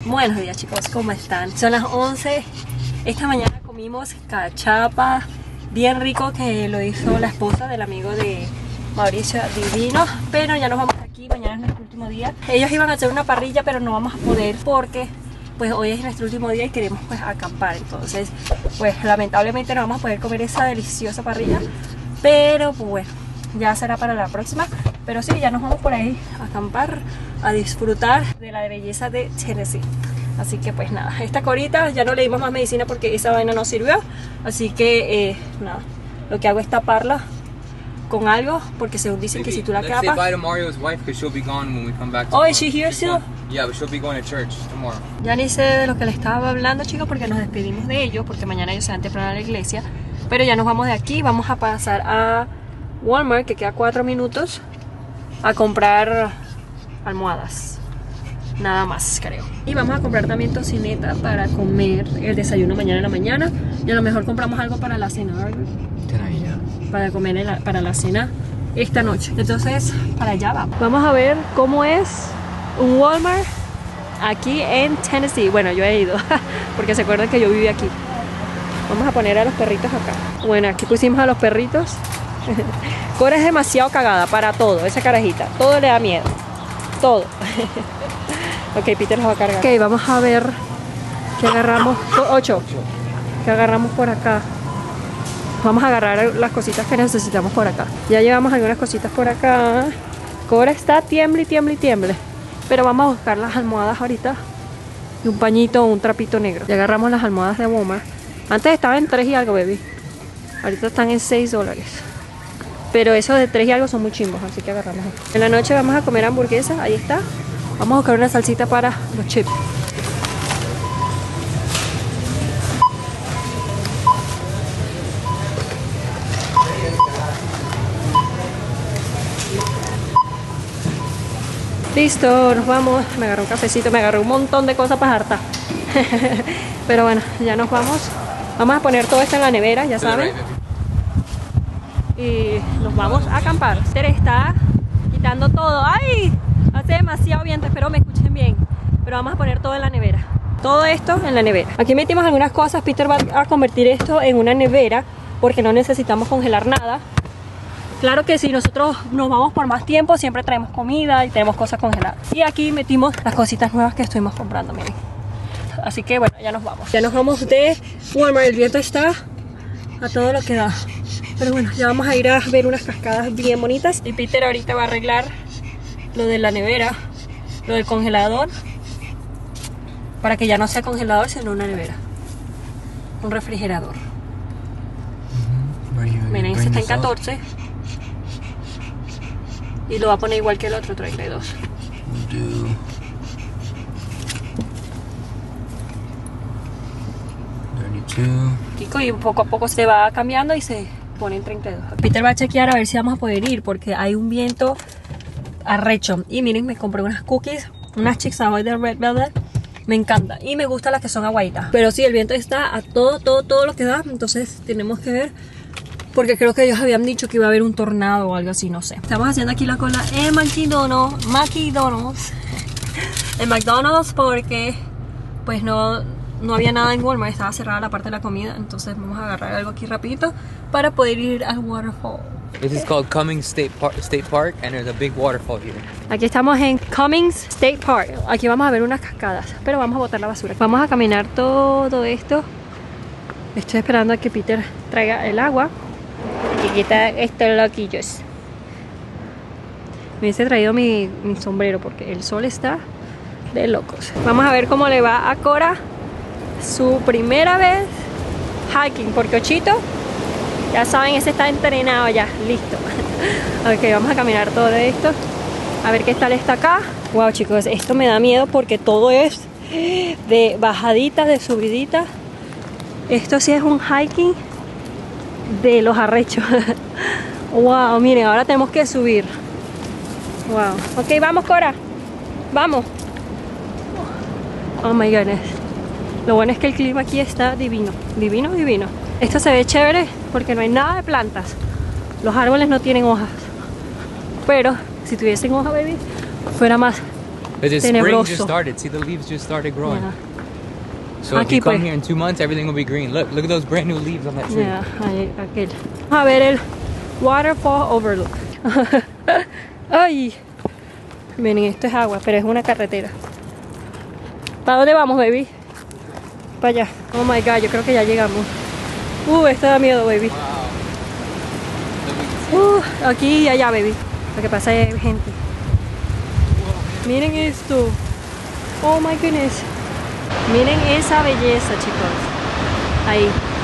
Buenos días chicos, ¿cómo están? Son las 11. Esta mañana comimos cachapa bien rico que lo hizo la esposa del amigo de Mauricio, divino. Pero ya nos vamos de aquí, mañana es nuestro último día. Ellos iban a hacer una parrilla pero no vamos a poder porque pues hoy es nuestro último día y queremos pues acampar. Entonces pues lamentablemente no vamos a poder comer esa deliciosa parrilla. Pero pues bueno, ya será para la próxima. Pero sí, ya nos vamos por ahí a acampar, a disfrutar de la belleza de Tennessee. Así que pues nada, esta corita ya no le dimos más medicina porque esa vaina no sirvió. Así que nada, lo que hago es taparla con algo porque según dicen que si tú la capas... Oh, is she here still? Yeah, but she'll be going to church tomorrow. Ya ni sé de lo que le estaba hablando, chicos, porque nos despedimos de ellos, porque mañana ellos se van temprano a la iglesia. Pero ya nos vamos de aquí, vamos a pasar a Walmart, que queda 4 minutos, a comprar almohadas. Nada más, creo. Y vamos a comprar también tocineta para comer el desayuno mañana en la mañana. Y a lo mejor compramos algo para la cena, ¿verdad? Para comer para la cena esta noche. Entonces, para allá vamos. Vamos a ver cómo es un Walmart aquí en Tennessee. Bueno, yo he ido porque se acuerdan que yo viví aquí. Vamos a poner a los perritos acá. Bueno, aquí pusimos a los perritos. Cora es demasiado cagada para todo, esa carajita. Todo le da miedo. Todo. Ok, Peter los va a cargar. Ok, vamos a ver qué agarramos. 8. ¿Qué agarramos por acá? Vamos a agarrar las cositas que necesitamos por acá. Ya llevamos algunas cositas por acá. Cora está tiemble y tiemble y tiemble. Pero vamos a buscar las almohadas ahorita. Y un pañito o un trapito negro. Ya agarramos las almohadas de Walmart. Antes estaban en 3 y algo, baby. Ahorita están en $6. Pero esos de 3 y algo son muy chimbos, así que agarramos. En la noche vamos a comer hamburguesas, ahí está. Vamos a buscar una salsita para los chips. Listo, nos vamos. Me agarré un cafecito, me agarré un montón de cosas para hartar. Pero bueno, ya nos vamos. Vamos a poner todo esto en la nevera, ya saben. Y nos vamos a acampar. Peter está quitando todo. ¡Ay! Hace demasiado viento, espero me escuchen bien. Pero vamos a poner todo en la nevera. Todo esto en la nevera. Aquí metimos algunas cosas. Peter va a convertir esto en una nevera porque no necesitamos congelar nada. Claro que si nosotros nos vamos por más tiempo, siempre traemos comida y tenemos cosas congeladas. Y aquí metimos las cositas nuevas que estuvimos comprando, miren. Así que bueno, ya nos vamos. Ya nos vamos de Walmart. El viento está a todo lo que da. Pero bueno, ya vamos a ir a ver unas cascadas bien bonitas. Y Peter ahorita va a arreglar lo de la nevera, lo del congelador, para que ya no sea congelador, sino una nevera. Un refrigerador. Miren, ese está en 14. Y lo va a poner igual que el otro, 32. Y poco a poco se va cambiando y se pone en 32. Peter va a chequear a ver si vamos a poder ir porque hay un viento arrecho. Y miren, me compré unas cookies, unas Chick Ahoy de Red Velvet. Me encanta y me gustan las que son aguaditas. Pero sí, el viento está a todo lo que da. Entonces tenemos que ver, porque creo que ellos habían dicho que iba a haber un tornado o algo así, no sé. Estamos haciendo aquí la cola en McDonald's. En McDonald's porque pues no había nada en Walmart, estaba cerrada la parte de la comida. Entonces vamos a agarrar algo aquí rapidito para poder ir al waterfall. This is called Cummings State Park and there's a big waterfall here. Aquí estamos en Cummings State Park. Aquí vamos a ver unas cascadas, pero vamos a botar la basura. Vamos a caminar todo esto. Estoy esperando a que Peter traiga el agua. Y aquí está estos loquillos. Me hubiese traído mi sombrero porque el sol está de locos. Vamos a ver cómo le va a Cora su primera vez hiking, porque Ochito, ya saben, ese está entrenado ya, listo. Ok, vamos a caminar todo esto, a ver qué tal está acá. Wow, chicos, esto me da miedo porque todo es de bajaditas, de subiditas. Esto sí es un hiking de los arrechos. Wow, miren, ahora tenemos que subir. Wow, ok, vamos, Cora, vamos. Oh my goodness. Lo bueno es que el clima aquí está divino, divino, divino. Esto se ve chévere porque no hay nada de plantas. Los árboles no tienen hojas. Pero si tuviesen hojas, baby, fuera más Because spring tenebroso. just started. See, the leaves just started growing. Yeah. So if Aquí, you come pues. here in 2 months, everything will be green. Look at those brand new leaves on that tree. Yeah, ahí, aquel. Vamos a ver el Waterfall Overlook. Ay, miren, esto es agua, pero es una carretera. ¿Para dónde vamos, baby? Para allá. Oh my god, yo creo que ya llegamos. Esto da miedo, baby. Aquí y allá, baby. Lo que pasa es gente. Miren esto. Oh my goodness. Miren esa belleza, chicos. Ahí.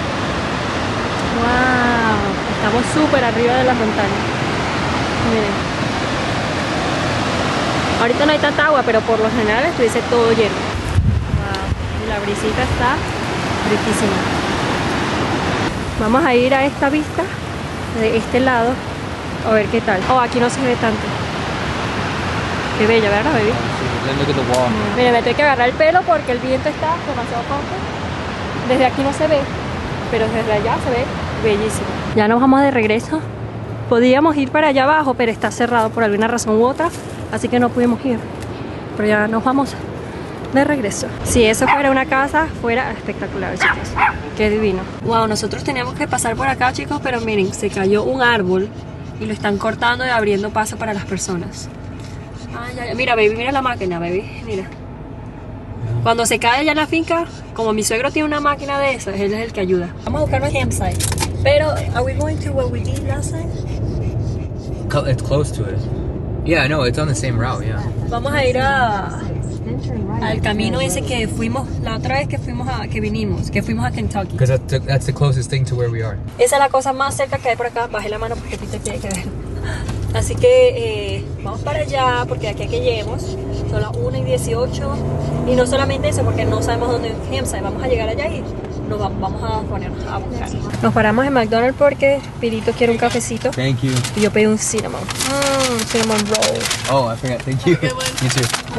Wow. Estamos súper arriba de las montañas. Miren. Ahorita no hay tanta agua, pero por lo general estuviese todo lleno. Wow. Y la brisita está riquísima. Vamos a ir a esta vista de este lado a ver qué tal. Oh, aquí no se ve tanto. Qué bella, ¿verdad, baby? Then look at the wall. Mira, me tengo que agarrar el pelo porque el viento está demasiado fuerte. Desde aquí no se ve, pero desde allá se ve bellísimo. Ya nos vamos de regreso. Podíamos ir para allá abajo, pero está cerrado por alguna razón u otra, así que no pudimos ir. Pero ya nos vamos de regreso. Si eso fuera una casa, fuera espectacular, chicos. Qué divino. Wow, nosotros teníamos que pasar por acá, chicos, pero miren, se cayó un árbol y lo están cortando y abriendo paso para las personas. Ay, ay, mira, baby, mira la máquina, baby, mira. Cuando se cae allá en la finca, como mi suegro tiene una máquina de esas, él es el que ayuda. Vamos a buscar un campsite. Pero, are we going to where we did last time? It's close to it. Yeah, no, it's on the same route, yeah. Vamos a ir al camino ese que fuimos la otra vez que fuimos que fuimos a Kentucky. Because that's the closest thing to where we are. Esa es la cosa más cerca que hay por acá. Bajé la mano porque Peter tiene que ver. Así que vamos para allá porque de aquí a que lleguemos son las 1:18. Y no solamente eso, porque no sabemos dónde es campsite. Vamos a llegar allá y nos vamos a ponernos a buscar. Nos paramos en McDonald's porque Pirito quiere un cafecito. Thank you. Y yo pedí un cinnamon. Cinnamon roll. Oh, I forgot. Thank you. You too.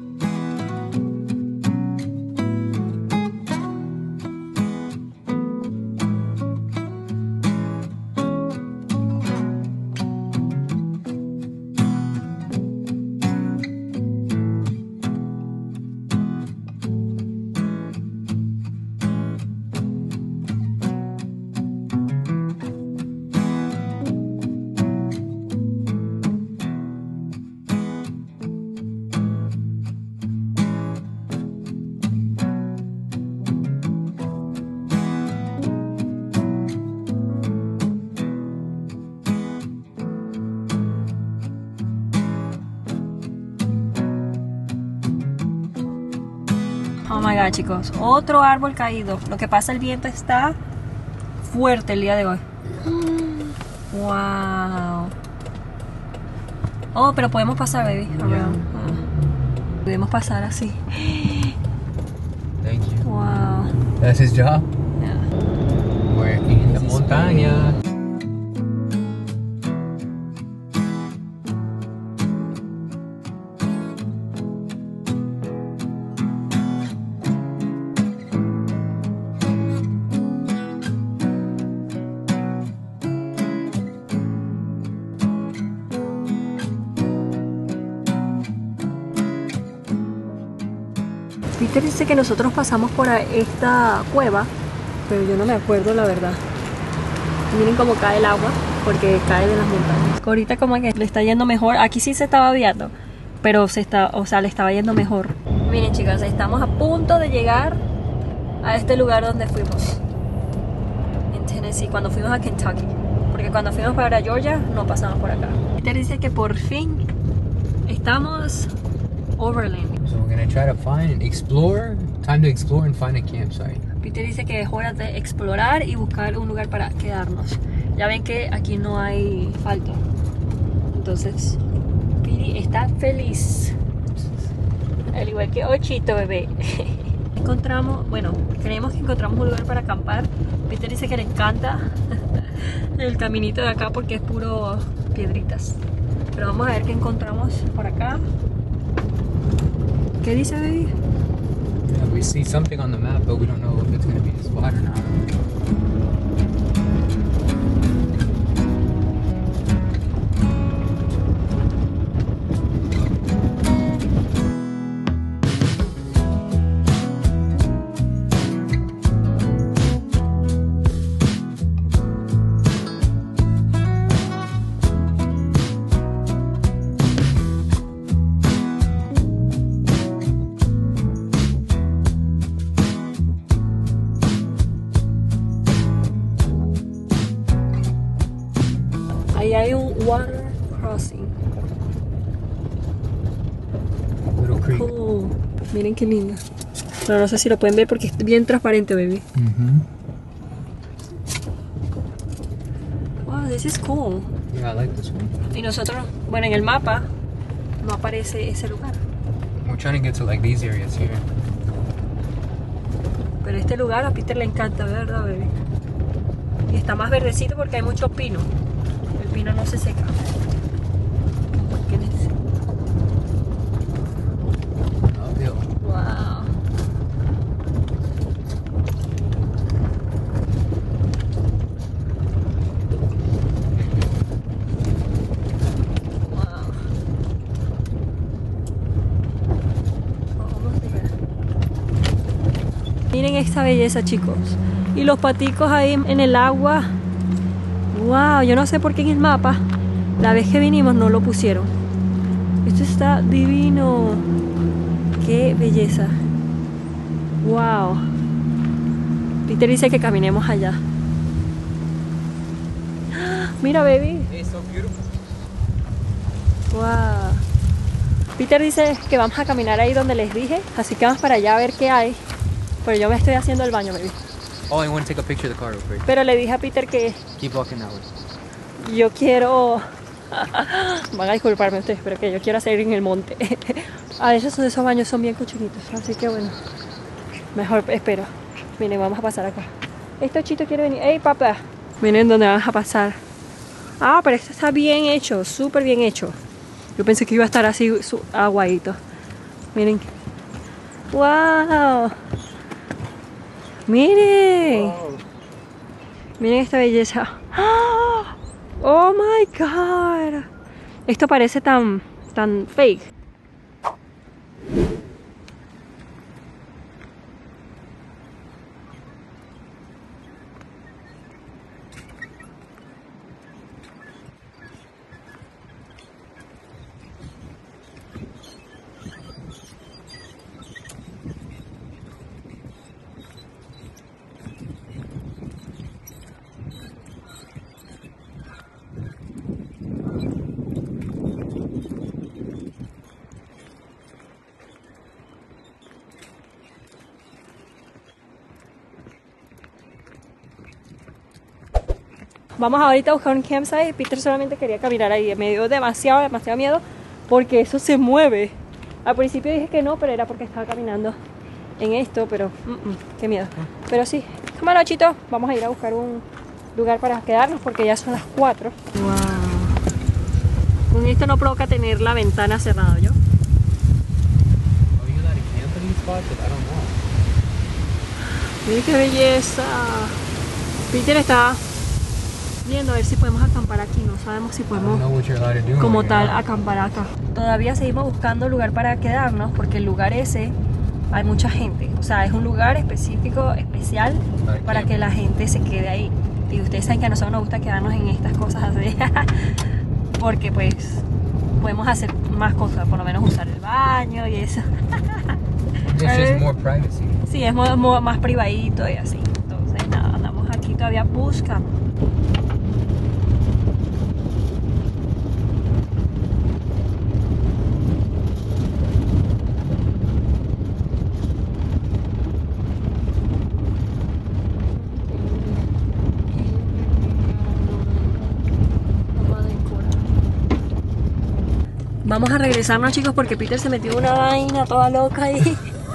Oh my god, chicos, otro árbol caído. Lo que pasa, el viento está fuerte el día de hoy. Wow. Oh, pero podemos pasar, baby. Podemos pasar así. Thank you. Wow. That's his job. Yeah. We're in la montaña. Peter dice que nosotros pasamos por esta cueva, pero yo no me acuerdo la verdad. Miren cómo cae el agua, porque cae de las montañas. Ahorita como que le está yendo mejor. Aquí sí se estaba viando, pero le estaba yendo mejor. Miren, chicas, estamos a punto de llegar a este lugar donde fuimos en Tennessee, cuando fuimos a Kentucky, porque cuando fuimos para Georgia no pasamos por acá. Peter dice que por fin estamos overland. So we're gonna try to find and explore. Time to explore and find a campsite. Peter dice que es hora de explorar y buscar un lugar para quedarnos. Ya ven que aquí no hay asfalto. Entonces, Piri está feliz. Al igual que Ochito, bebé. Creemos que encontramos un lugar para acampar. Peter dice que le encanta el caminito de acá porque es puro piedritas. Pero vamos a ver qué encontramos por acá. ¿Qué dice, baby? Yeah, we see something on the map, but we don't know if it's gonna be the spot or not. Ahí hay un water crossing. Little creek. Cool. Miren qué lindo. No, no sé si lo pueden ver porque es bien transparente, baby. Wow, this is cool. Yeah, I like this one. Y nosotros, bueno, en el mapa no aparece ese lugar. We're trying to get to like these areas here. Pero este lugar a Peter le encanta, ¿verdad, baby? Y está más verdecito porque hay mucho pino. El pino no se seca. ¿Qué es? Uphill. Wow. Miren esta belleza, chicos. Y los paticos ahí en el agua. Wow, yo no sé por qué en el mapa la vez que vinimos no lo pusieron. Esto está divino. Qué belleza. Wow. Peter dice que caminemos allá. Mira, baby. It's so beautiful. Wow. Peter dice que vamos a caminar ahí donde les dije. Así que vamos para allá a ver qué hay. Pero yo me estoy haciendo el baño, baby. Oh, I want to take a picture of the car real quick. Pero le dije a Peter que Keep walking that way. yo quiero... Van a disculparme ustedes, pero que yo quiero hacer en el monte. A veces esos baños son bien cochinitos, así que bueno. Mejor espero. Miren, vamos a pasar acá. Este chito quiere venir. ¡Ey, papá! Miren dónde vamos a pasar. Ah, pero esto está bien hecho, súper bien hecho. Yo pensé que iba a estar así aguadito. Miren. ¡Wow! Miren. Wow. Miren esta belleza. Oh my god. Esto parece tan fake. Vamos ahorita a buscar un campsite. Peter solamente quería caminar ahí. Me dio demasiado miedo porque eso se mueve. Al principio dije que no, pero era porque estaba caminando en esto, pero qué miedo. Pero sí, come on, Chito, vamos a ir a buscar un lugar para quedarnos porque ya son las 4. Wow. Con esto no provoca tener la ventana cerrada, ¿yo? Oh, you let it camp in these spots? I don't know. Miren qué belleza. Peter está viendo a ver si podemos acampar aquí. No sabemos si I podemos don't know what you're allowed to do. como when tal you're out. acampar acá. Todavía seguimos buscando lugar para quedarnos porque el lugar ese hay mucha gente. O sea, es un lugar específico, especial para que la gente se quede ahí. Y ustedes saben que a nosotros nos gusta quedarnos en estas cosas así. Porque pues podemos hacer más cosas, por lo menos usar el baño y eso. There's just more privacy. Sí, es más privadito y así. Entonces nada, andamos aquí todavía buscando. Vamos a regresarnos, chicos, porque Peter se metió una vaina toda loca ahí.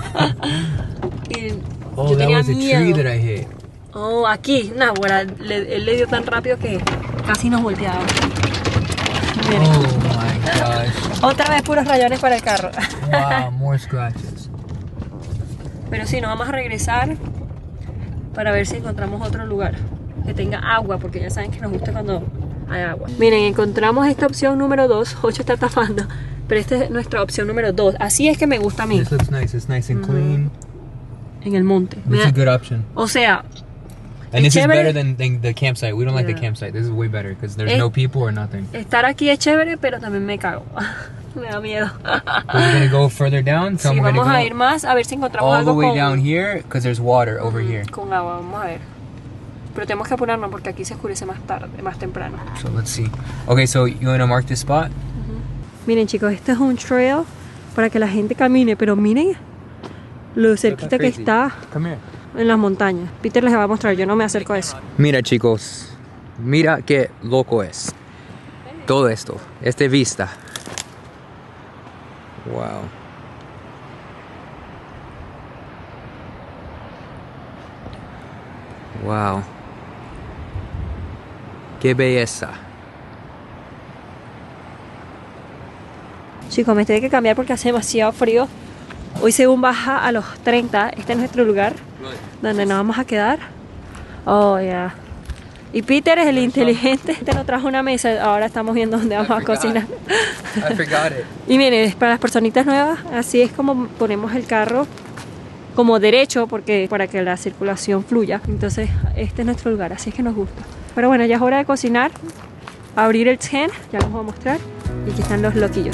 Y Oh, yo that tenía was a tree miedo. that I hit. Oh, aquí, nah, bueno, él le dio tan rápido que casi nos volteaba. Miren. Oh my gosh. Otra vez puros rayones para el carro. Wow, more scratches. Pero sí, nos vamos a regresar para ver si encontramos otro lugar que tenga agua, porque ya saben que nos gusta cuando hay agua. Miren, encontramos esta opción número 2. 8 está tapando, pero esta es nuestra opción número 2. Así es que me gusta a mí, This looks nice. It's nice and clean. en el monte. It's a good option. O sea, And this is chévere. better than the campsite. We don't like the Yeah. campsite. This is way better because there's Eh. no people or nothing. estar aquí es chévere, pero también me cago. Me da miedo. We're gonna go further down. So Sí, we're vamos a gonna ir go más a ver si encontramos all the algo way con, down here because there's water over here. con agua. Vamos a ver. pero tenemos que apurarnos porque aquí se oscurece más tarde, más temprano. So let's see. Okay, so you want to mark this spot? Miren chicos, este es un trail para que la gente camine, pero miren lo cerquita que está Come here. en las montañas. Peter les va a mostrar, yo no me acerco a eso. Mira chicos, mira qué loco es. Todo esto, vista. Wow. Wow. Qué belleza. Chicos, me tengo que cambiar porque hace demasiado frío. Hoy según baja a los 30, este es nuestro lugar donde nos vamos a quedar. Oh, ya. Yeah. Y Peter es el inteligente, este nos trajo una mesa, ahora estamos viendo dónde vamos a cocinar. I forgot it. Y miren, para las personitas nuevas, así es como ponemos el carro como derecho porque para que la circulación fluya. Entonces, este es nuestro lugar, así es que nos gusta. Pero bueno, ya es hora de cocinar, abrir el tent, ya les voy a mostrar. Y aquí están los loquillos.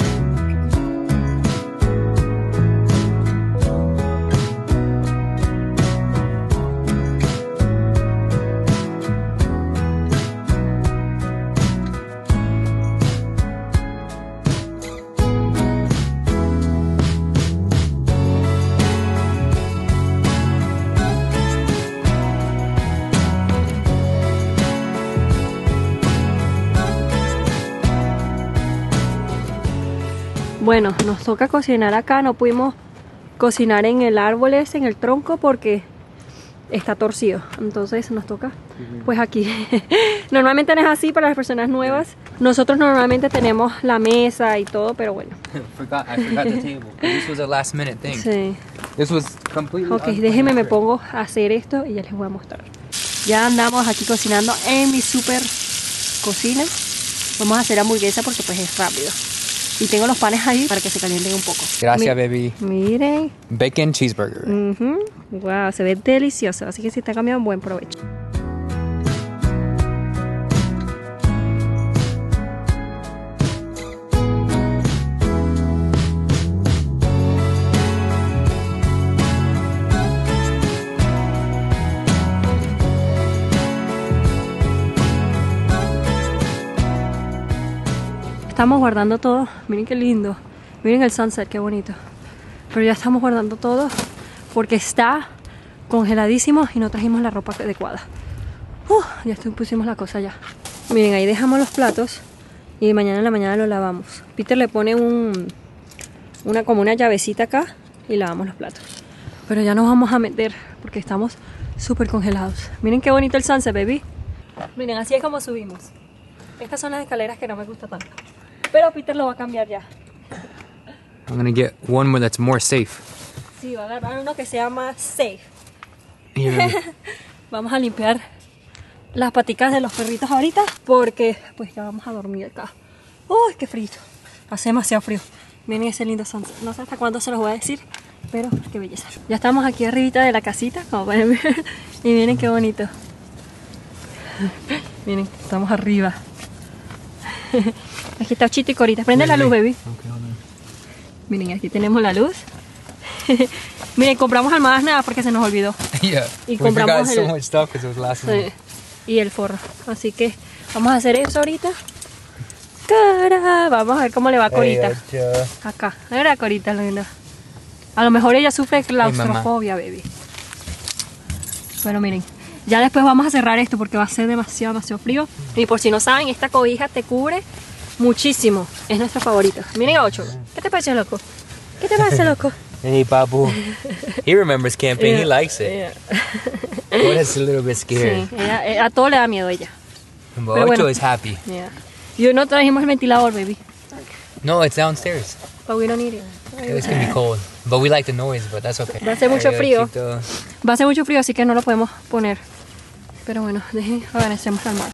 Bueno, nos toca cocinar acá, no pudimos cocinar en el árbol ese, en el tronco, porque está torcido. Entonces nos toca, pues aquí. Normalmente no es así para las personas nuevas. Nosotros normalmente tenemos la mesa y todo, pero bueno. I forgot the table. This was a last minute thing. Sí. This was completely. Ok, déjenme me pongo a hacer esto y ya les voy a mostrar. Ya andamos aquí cocinando en mi super cocina. Vamos a hacer hamburguesa porque pues es rápido. Y tengo los panes ahí para que se calienten un poco. Gracias, baby. Miren. Bacon cheeseburger. Wow, se ve delicioso. Así que si está cambiando, buen provecho. Estamos guardando todo. Miren qué lindo. Miren el sunset, qué bonito. Pero ya estamos guardando todo porque está congeladísimo y no trajimos la ropa adecuada. Ya pusimos la cosa ya. Miren, ahí dejamos los platos y mañana en la mañana los lavamos. Peter le pone como una llavecita acá y lavamos los platos. Pero ya nos vamos a meter porque estamos súper congelados. Miren qué bonito el sunset, baby. Miren, así es como subimos. Estas son las escaleras que no me gusta tanto. Pero Peter lo va a cambiar ya. I'm gonna get one more that's more safe. Sí, va a agarrar uno que sea más safe. Yeah. Vamos a limpiar las paticas de los perritos ahorita porque pues ya vamos a dormir acá. ¡Uy, qué frío! Hace demasiado frío. Miren ese lindo sunset. No sé hasta cuándo se los voy a decir, pero qué belleza. Ya estamos aquí arribita de la casita, como pueden ver. Y miren qué bonito. Miren, estamos arriba. Aquí está Chito y Corita. Prende la luz, baby. Okay, hold on. Miren, aquí tenemos la luz. Miren, compramos almohadas nuevas porque se nos olvidó. Yeah. Y We compramos forgot so much stuff because it was last minute. y el forro. Así que vamos a hacer eso ahorita. Cara, vamos a ver cómo le va a Corita. Acá, mira Corita, linda. A lo mejor ella sufre claustrofobia, baby. Bueno, miren. Ya después vamos a cerrar esto porque va a ser demasiado frío. Y por si no saben, esta cobija te cubre muchísimo. Es nuestra favorita. Miren a 8. ¿Qué te parece, loco? ¿Qué te parece, loco? Hey, Papu. He remembers camping. He likes it. But it's a little bit scary. Sí, a todo le da miedo ella. But Pero Ocho bueno. is happy. Yeah. Yo no trajimos el ventilador, baby. No, it's downstairs. But we don't need it. It's gonna be cold. But we like the noise, but that's okay. Va a hacer mucho frío. Chito. Va a hacer mucho frío, así que no lo podemos poner. Pero bueno, organicemos la almohada.